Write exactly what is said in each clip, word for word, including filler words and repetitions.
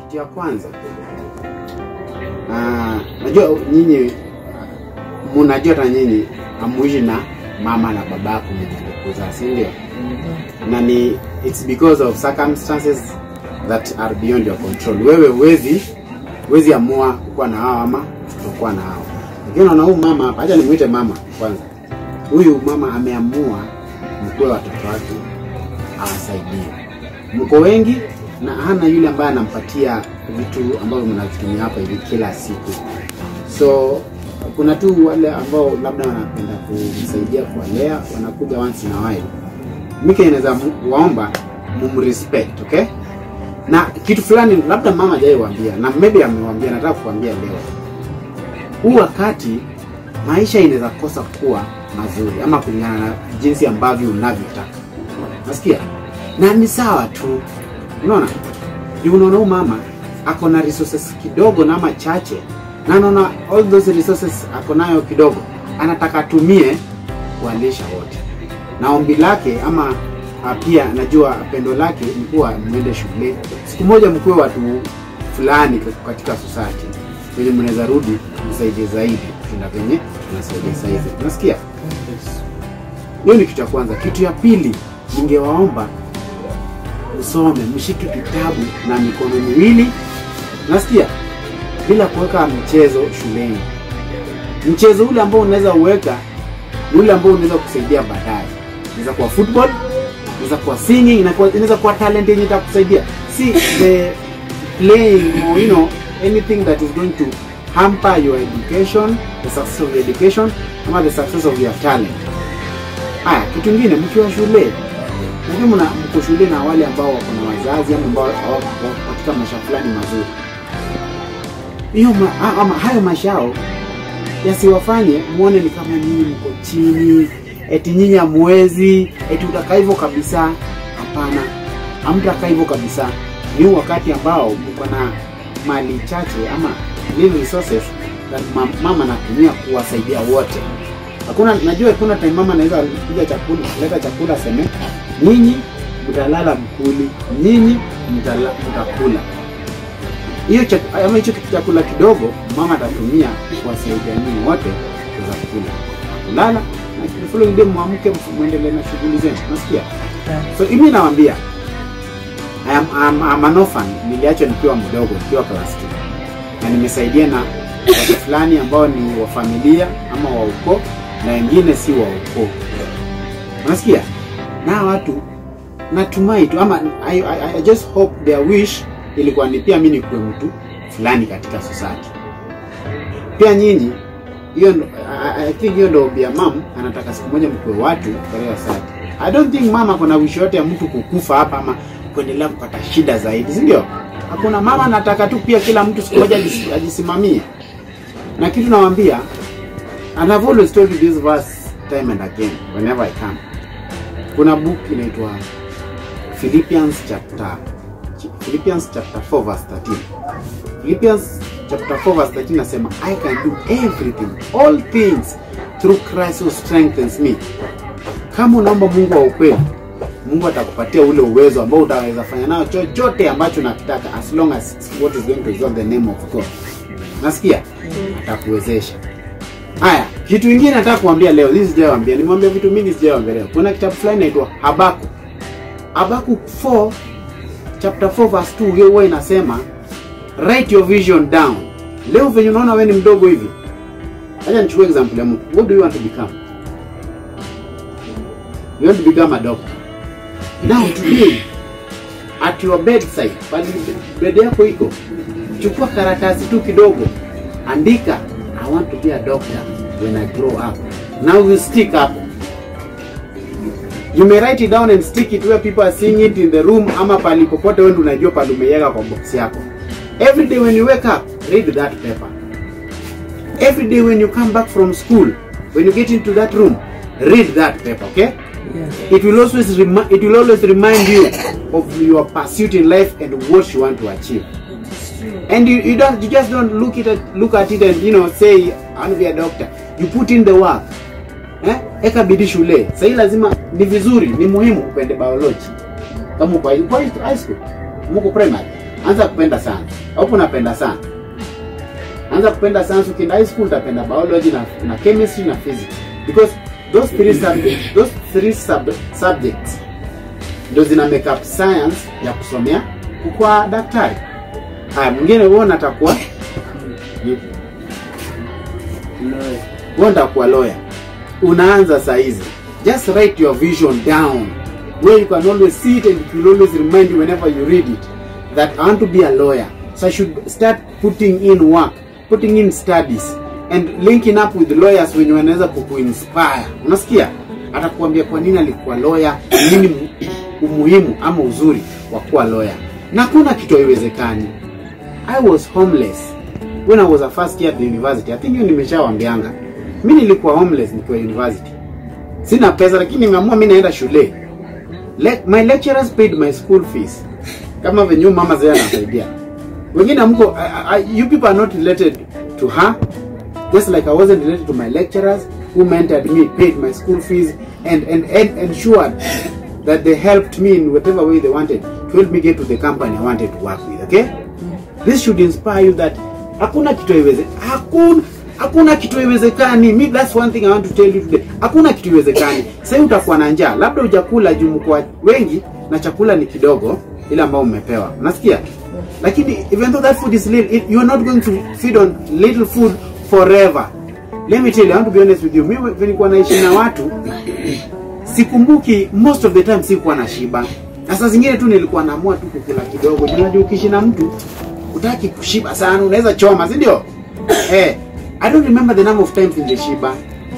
Kitu ya kwanza, ah, najua nyinyi mnajua hata nyinyi amuishi na mama na babako mwenye si ndio? Na ni it's because of circumstances that are beyond your control. Wewe huwezi huwezi amua kuwa na hao ama kutokuwa na hao. Lakini unaona huyu mama hapa, acha nimuite mama kwanza. Huyu mama ameamua mkwe watoto wake awasaidie. Mko wengi na hana yule ambaye anampatia vitu ambavyo mnavitumia hapa hivi kila siku. So kuna tu wale ambao labda wanapenda kusaidia kuwalea, wanakuja once in a while. Mimi naweza waomba mumrespect, okay? Na kitu fulani labda mama hajaiwaambia na maybe amewaambia, nataka kuambia leo. Huu wakati maisha inaweza kosa kuwa mazuri ama kulingana na jinsi ambavyo unavyotaka. Nasikia? Na ni sawa tu. Unaona? Ni unaona mama ako na resources kidogo na ama chache. Na unaona all those resources ako nayo kidogo, anataka tumie kualisha wote. Na ombi lake ama pia najua pendo lake ni kuwa mwende shule. Siku moja mkue watu fulani katika society. Ili mnaweza rudi msaidie zaidi kushinda venye tunasaidia saizi. Unasikia? Hiyo ni kitu ya kwanza. Kitu ya pili, ningewaomba usome, mshike kitabu na mikono miwili. Unasikia? Bila kuweka mchezo shuleni. Mchezo ule ambao unaweza uweka, ule ambao unaweza kusaidia baadaye. Inaweza kuwa football, inaweza kuwa singing, inaweza kuwa talent yenye itakusaidia. See the playing or you know anything that is going to hamper your education, the success of your education, ama the success of your talent. Haya, kitu kingine mkiwa shule, najua mna mko shule na wale ambao wako na wazazi ama ambao katika maisha fulani mazuri. Hiyo ma, ama hayo mashao yasiwafanye muone ni kama nyinyi mko chini, eti nyinyi hamwezi, eti utakaa hivyo kabisa. Hapana. Hamtakaa hivyo kabisa. Ni wakati ambao mko na mali chache ama little resources that mama anatumia kuwasaidia wote. Hakuna, najua kuna time mama anaweza kuja chakula, leta chakula sema nyinyi mtalala mkuli, nyinyi mtakula. Hiyo ama hicho chakula kidogo mama atatumia kuwasaidia nyinyi wote kuweza kula. Kulala na kifulo ndio muamke muendelee na shughuli zenu. Unasikia? So mimi nawaambia I am I'm, I'm an orphan. Niliachwa nikiwa mdogo, nikiwa class two. Na nimesaidia na watu fulani ambao ni wa familia ama wa ukoo na wengine si wa ukoo. Unasikia? Na watu natumai tu ama I, I, I just hope their wish ilikuwa ni pia mimi nikuwe mtu fulani katika society. Pia nyinyi hiyo I, I think hiyo ndio bia mom anataka siku moja mkuwe watu katika society. I don't think mama kuna wish yote ya mtu kukufa hapa ama kuendelea kupata shida zaidi, si ndio? Hakuna mama anataka tu pia kila mtu siku moja ajisimamie. Na kitu nawaambia, and I've always told you this verse time and again whenever I come. Kuna book inaitwa Philippians chapter Philippians chapter four verse thirteen. Philippians chapter four verse thirteen nasema I can do everything, all things through Christ who strengthens me. Kama unaomba Mungu wa ukweli, Mungu atakupatia ule uwezo ambao utaweza fanya nao chochote ambacho unakitaka as long as what is going to exalt the name of God. Nasikia? Atakuwezesha. Haya, kitu kingine nataka kuambia leo, hizi sijawaambia, nimwambia vitu mingi sijawaambia leo. Kuna kitabu fulani inaitwa Habakkuk. Habakkuk four chapter four verse two hiyo huwa inasema write your vision down. Leo venye unaona wewe ni mdogo hivi. Acha nichukue example ya mtu. What do you want to become? You want to become a doctor. Now today at your bedside, pale bed yako iko, chukua karatasi tu kidogo, andika I want to be a doctor when I grow up. Now you stick up. You may write it down and stick it where people are seeing it in the room ama pali popote wewe unajua pale umeyeka kwa box yako. Every day when you wake up, read that paper. Every day when you come back from school, when you get into that room, read that paper, okay? Yes. It will always remind it will always remind you of your pursuit in life and what you want to achieve. And you, you don't you just don't look at it look at it and you know say I want to be a doctor. You put in the work. Eh? Eka bidii shule. Sasa lazima ni vizuri, ni muhimu upende biology. Kama kwa high school, mko primary. anza kupenda science. Hapo unapenda sana. Anza kupenda science, ukienda high school utapenda biology na, na chemistry na physics. Because those three subjects, those three sub subjects ndio zina make up science ya kusomea kwa daktari. Haya, mwingine wewe unatakuwa lawyer. Wewe unatakuwa lawyer. Unaanza saa hizi. Just write your vision down where you can always see it and it will always remind you whenever you read it that I want to be a lawyer. So I should start putting in work, putting in studies and linking up with lawyers when wanaweza kukuinspire. Unasikia? Atakwambia kwa nini alikuwa lawyer, nini umuhimu ama uzuri wa kuwa lawyer. Na kuna kitu haiwezekani. I was homeless when I was a first year at the university. I think hiyo nimeshawaambianga. Mimi nilikuwa homeless nikiwa university. Sina pesa lakini nimeamua mimi naenda shule. Le my lecturers paid my school fees. Kama venye mama zao anasaidia. Wengine mko you people are not related to her. Just like I wasn't related to my lecturers who mentored me, paid my school fees and and, and ensured that they helped me in whatever way they wanted to help me get to the company I wanted to work with, okay? This should inspire you that hakuna kitu iweze hakuna hakuna kitu iwezekani. Me, that's one thing I want to tell you today. Hakuna kitu iwezekani. Sasa utakuwa na njaa, labda hujakula jumu kwa wengi na chakula ni kidogo ile ambao umepewa. Unasikia? Lakini even though that food is little, you are not going to feed on little food forever. Let me tell you, I want to be honest with you. Mimi nilikuwa naishi na watu sikumbuki most of the time sikuwa na shiba. Sasa zingine tu nilikuwa naamua tu kukula kidogo. Unajua ukiishi na mtu utaki kushiba sana, unaweza choma, si ndio? Eh, I don't remember the number of times in the shiba.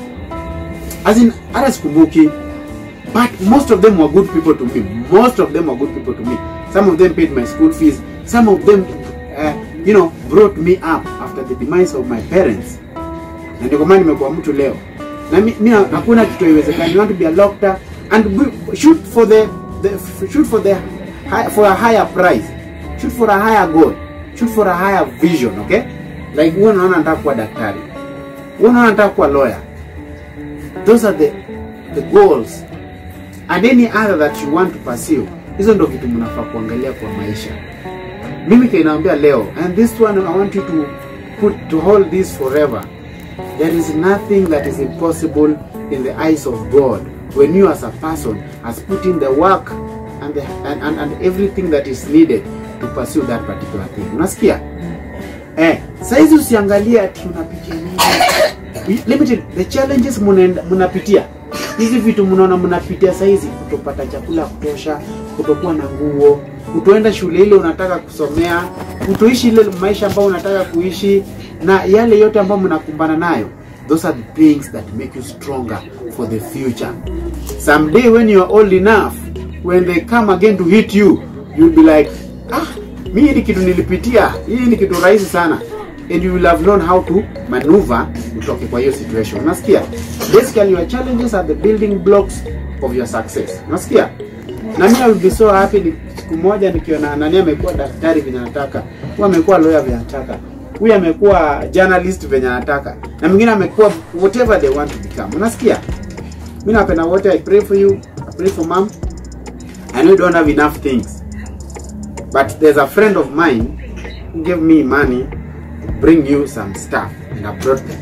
As in, hata sikumbuki. But most of them were good people to me. Most of them were good people to me. Some of them paid my school fees. Some of them, uh, you know, brought me up after the demise of my parents. Na ndio kama nimekuwa mtu leo. Na mimi hakuna kitu haiwezekani. You want to be a doctor and shoot for the, the shoot for the for a higher prize. Shoot for a higher goal. Shoot for a higher vision, okay? Like wewe unaona nataka kuwa daktari. Wewe unaona nataka kuwa lawyer. Those are the the goals and any other that you want to pursue. Hizo ndio vitu mnafaa kuangalia kwa maisha. Mimi kainaambia leo, and this one I want you to put to hold this forever. There is nothing that is impossible in the eyes of God when you as a person has put in the work and the and, and, and everything that is needed to pursue that particular thing. Unasikia? Eh, saizi usiangalie ati unapitia nini. Let me tell you, the challenges mnapitia. Hizi vitu mnaona mnapitia saizi, kutopata chakula kutosha, kutokuwa na nguo, kutoenda shule ile unataka kusomea, kutoishi ile maisha ambayo unataka kuishi na yale yote ambayo mnakumbana nayo. Those are the things that make you stronger for the future. Someday when you are old enough, when they come again to hit you, you'll be like, ah, mimi ni kitu nilipitia, hii ni kitu rahisi sana. And you will have learned how to maneuver utoke kwa hiyo situation. Unasikia? Basically your challenges are the building blocks of your success. Unasikia? Na mimi I will be so happy ni siku moja nikiona nani amekuwa daktari venye anataka, huyu amekuwa lawyer venye anataka, huyu amekuwa journalist venye anataka, na mwingine amekuwa whatever they want to become. Unasikia? Mimi napenda wote. I pray for you, I pray for mom. I know you don't have enough things, but there's a friend of mine who gave me money to bring you some stuff and I brought them.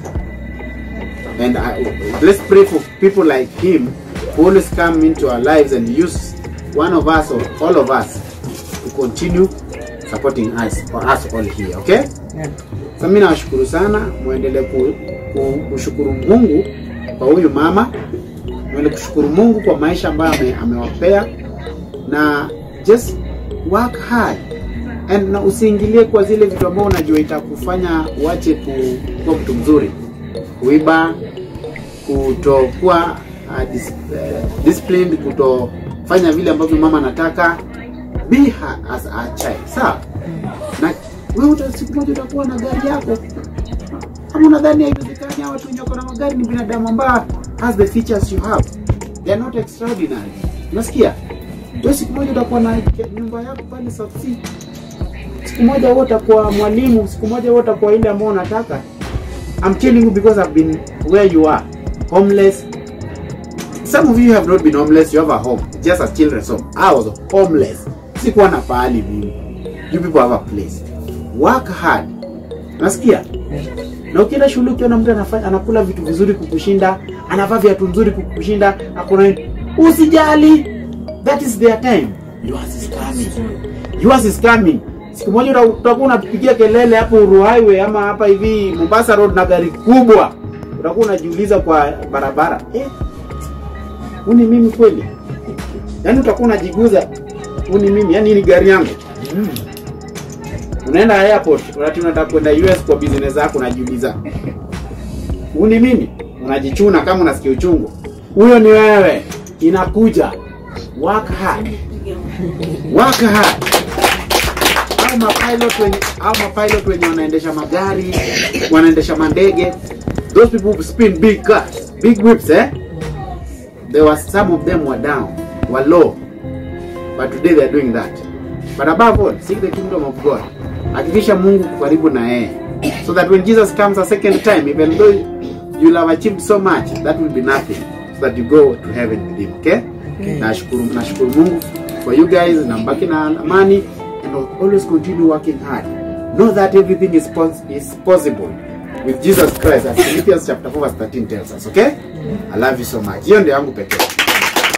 And I, let's pray for people like him who always come into our lives and use one of us or all of us to continue supporting us or us all here, okay? Yeah. So mimi nawashukuru sana, muendelee kushukuru Mungu kwa huyu mama. Muendelee kushukuru Mungu kwa maisha ambayo amewapea, na just work hard and na usiingilie kwa zile vitu ambavyo unajua itakufanya uache kuwa mtu mzuri. Kuiba, kutokuwa uh, dis, uh, disciplined, kutofanya vile ambavyo mama anataka. Be her as a child. Sawa? Na wewe utasiku moja utakuwa na gari yako. Kama unadhani haiwezekani hawa watu wenye wako na magari ni binadamu ambao has the features you have. They are not extraordinary. Unasikia? Wewe siku moja utakuwa na nyumba yako pale South Sea. Siku moja wewe utakuwa mwalimu, siku moja wewe utakuwa ile ambayo unataka. I'm telling you because I've been where you are, homeless. Some of you have not been homeless, you have a home, just as children's home. I was homeless. Sikuwa na pahali mimi. you people have a place. Work hard. Nasikia? Na ukienda shule ukiona mtu anafanya anakula vitu vizuri kukushinda, anavaa viatu nzuri kukushinda, hakuna, usijali. That is their time. Yours is coming. Yours is coming. Siku moja utakuwa unapigia kelele hapo Uru Highway ama hapa hivi Mombasa Road na gari kubwa. Utakuwa unajiuliza kwa barabara, eh, uni mimi kweli? Yaani utakuwa unajiguza, uni mimi, yaani ni gari yangu. Mm. Unaenda airport, unataka unataka kwenda U S kwa business yako, unajiuliza, uni mimi? Unajichuna kama unasikia uchungu. Huyo ni wewe. Inakuja. Work hard. Work hard. Au mapilot wenye au mapilot wenye wanaendesha magari, wanaendesha mandege, those people who spin big cars, big whips, eh? There were some of them were down, were low, but today they are doing that. But above all, seek the kingdom of God. Hakikisha Mungu karibu na yeye, so that when Jesus comes a second time, even though you'll have achieved so much, that will be nothing, so that you go to heaven with him. Okay? Okay. Nashukuru, nashukuru Mungu for you guys, na mbaki na amani, and always continue working hard. Know that everything is pos is possible with Jesus Christ, as Philippians chapter four verse thirteen tells us. Okay? I love you so much. Hiyo ndio yangu pekee.